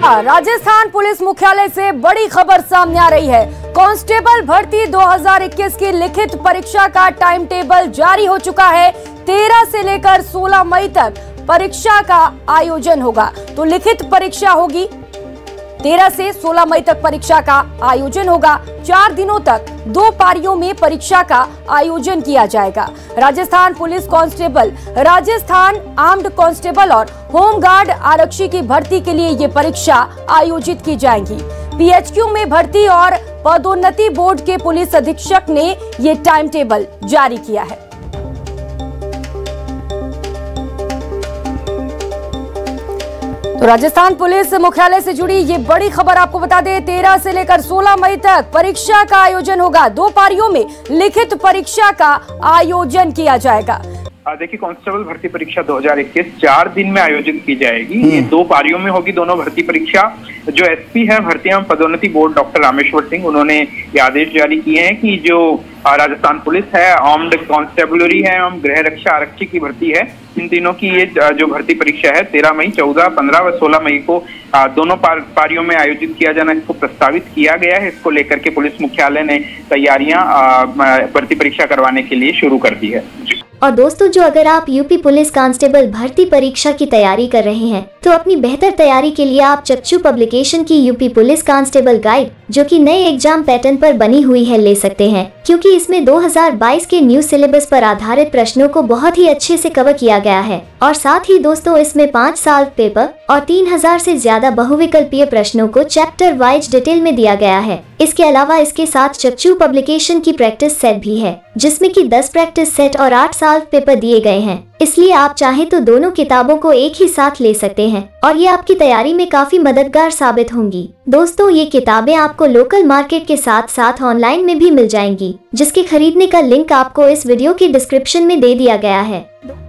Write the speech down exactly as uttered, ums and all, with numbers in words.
Rajasthan police मुख्यालय से बड़ी खबर सामने आ रही है। कांस्टेबल भर्ती दो हज़ार इक्कीस की लिखित परीक्षा का टाइम टेबल जारी हो चुका है। तेरह से लेकर सोलह मई तक परीक्षा का आयोजन होगा। तो लिखित परीक्षा होगी, तेरह से सोलह मई तक परीक्षा का आयोजन होगा। चार दिनों तक दो पारियों में परीक्षा का आयोजन किया जाएगा। Rajasthan police constable, Rajasthan armed constable और होमगार्ड आरक्षी की भर्ती के लिए ये परीक्षा आयोजित की जाएगी। पीएचक्यू में भर्ती और पदोन्नति बोर्ड के पुलिस अधीक्षक ने ये टाइम टेबल जारी किया है। तो राजस्थान पुलिस मुख्यालय से जुड़ी ये बड़ी खबर आपको बता दें, तेरह से लेकर सोलह मई तक परीक्षा का आयोजन होगा। दो पारियों में लिखित परीक्षा का आयोजन किया जाएगा। देखिए, कांस्टेबल भर्ती परीक्षा दो हज़ार इक्कीस चार दिन में आयोजित की जाएगी। ये दो पारियों में होगी दोनों भर्ती परीक्षा। जो एसपी है भर्ती एवं पदोन्नति बोर्ड डॉक्टर रामेश्वर सिंह, उन्होंने ये आदेश जारी किए हैं कि जो राजस्थान पुलिस है, आर्म्ड कांस्टेबलरी है एवं गृह रक्षा आरक्षी की भर्ती है, इन तीनों की ये जो भर्ती परीक्षा है तेरह मई, चौदह, पंद्रह व सोलह मई को दोनों पार, पारियों में आयोजित किया जाना इसको प्रस्तावित किया गया है। इसको लेकर के पुलिस मुख्यालय ने तैयारियां भर्ती परीक्षा करवाने के लिए शुरू कर दी है। और दोस्तों, जो अगर आप यूपी पुलिस कांस्टेबल भर्ती परीक्षा की तैयारी कर रहे हैं तो अपनी बेहतर तैयारी के लिए आप चक्षु पब्लिकेशन की यूपी पुलिस कांस्टेबल गाइड, जो कि नए एग्जाम पैटर्न पर बनी हुई है, ले सकते हैं, क्योंकि इसमें दो हज़ार बाईस के न्यू सिलेबस पर आधारित प्रश्नों को बहुत ही अच्छे से कवर किया गया है। और साथ ही दोस्तों, इसमें पाँच साल पेपर और तीन हजार से ज्यादा बहुविकल्पीय प्रश्नों को चैप्टर वाइज डिटेल में दिया गया है। इसके अलावा इसके साथ चक्षु पब्लिकेशन की प्रैक्टिस सेट भी है, जिसमें कि दस प्रैक्टिस सेट और आठ साल पेपर दिए गए हैं। इसलिए आप चाहें तो दोनों किताबों को एक ही साथ ले सकते हैं और ये आपकी तैयारी में काफी मददगार साबित होंगी। दोस्तों, ये किताबें आपको लोकल मार्केट के साथ साथ ऑनलाइन में भी मिल जाएंगी, जिसके खरीदने का लिंक आपको इस वीडियो के डिस्क्रिप्शन में दे दिया गया है।